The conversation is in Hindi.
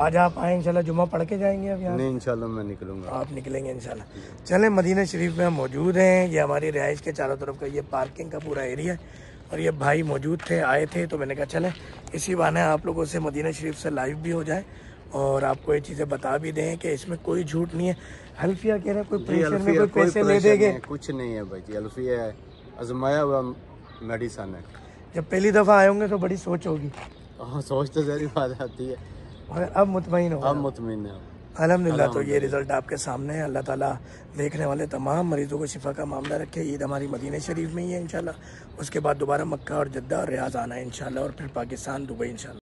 आज आप आए इंशाल्लाह, जुम्मा पढ़ के जाएंगे अब यहाँ? नहीं, इंशाल्लाह मैं निकलूंगा। आप निकलेंगे इंशाल्लाह। चलें, मदीना शरीफ में हम मौजूद हैं। ये हमारी रिहाइश के चारों तरफ का ये पार्किंग का पूरा एरिया है और ये भाई मौजूद थे, आए थे, तो मैंने कहा चलें इसी बहाने आप लोगों से मदीना शरीफ से लाइव भी हो जाए और आपको ये चीज़ें बता भी दें कि इसमें कोई झूठ नहीं है। हल्फिया कह रहे हैं कोई प्रेशर में कोई पैसे ले देंगे, कुछ नहीं है भाई जी। हल्फिया है, आजमाया हुआ मेडिसन है। जब पहली दफ़ा आए होंगे तो बड़ी सोच होगी। हाँ, सोच तो जहरी बात आती है, मगर अब मुतमईन हो, अब मुतमईन है अल्हम्दुलिल्लाह। तो ये रिज़ल्ट आपके सामने है। अल्लाह ताला देखने वाले तमाम मरीज़ों को शिफा का मामला रखे। ईद हमारी मदीना शरीफ में ही है इंशाल्लाह। उसके बाद दोबारा मक्का और जद्दा और रियाज आना है इंशाल्लाह और फिर पाकिस्तान, दुबई इंशाल्लाह।